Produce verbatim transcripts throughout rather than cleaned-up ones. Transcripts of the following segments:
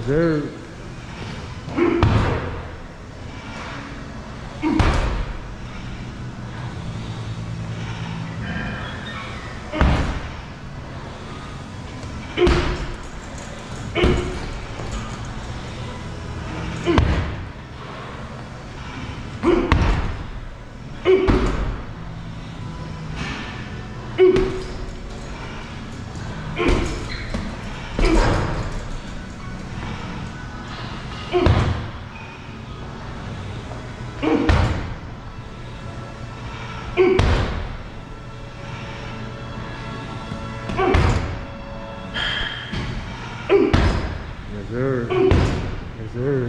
Yes, sir. Yes, sir. Yes, sir.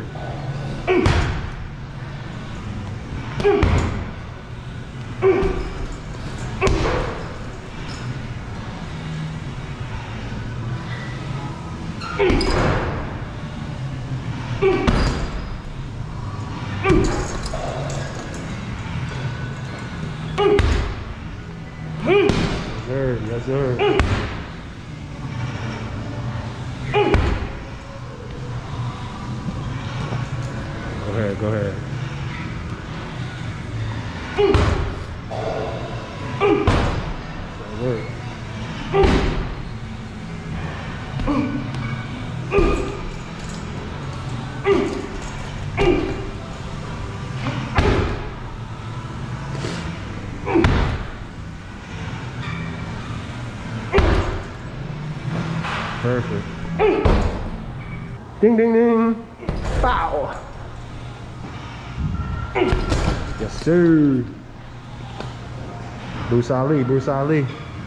Yes, sir. Yes, sir. Go ahead, go ahead. That work. Perfect. Ding, ding, ding. Bow. Yes, sir. Bruce Ali, Bruce Ali.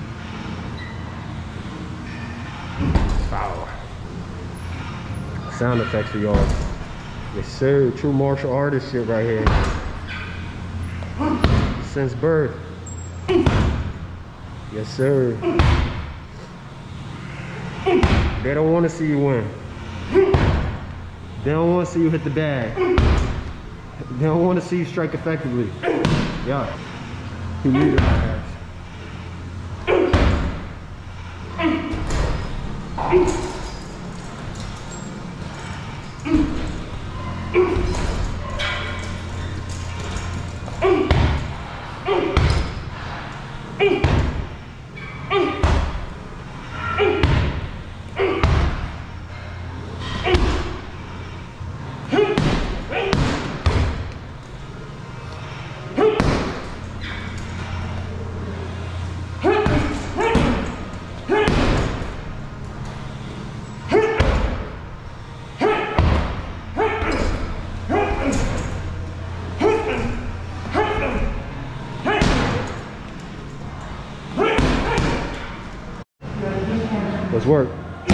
Wow. Sound effects for y'all. Yes, sir. True martial artist shit right here. Since birth. Yes, sir. They don't want to see you win. They don't want to see you hit the bag. They don't want to see you strike effectively. Yeah. You need it, my ass. Let's work.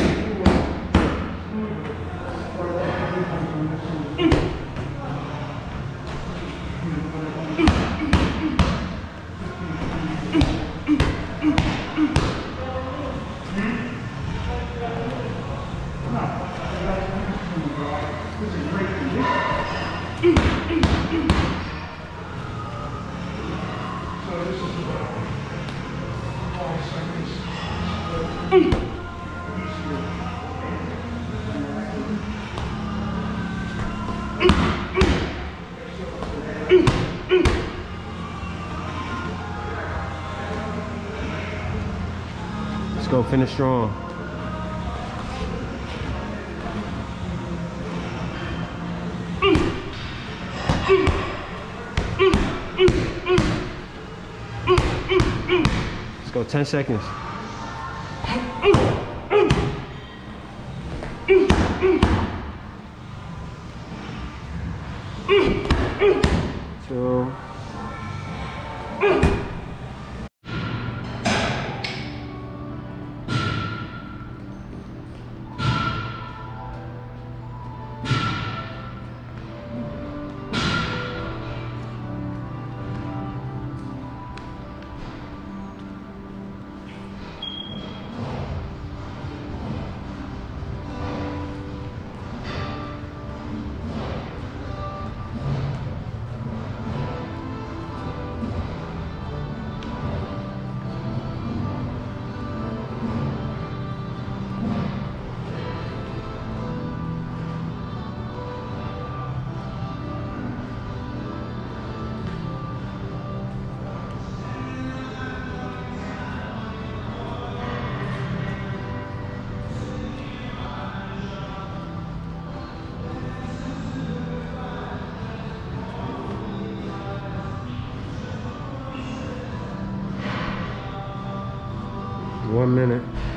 Let's go finish strong. Let's go ten seconds. Two. One minute.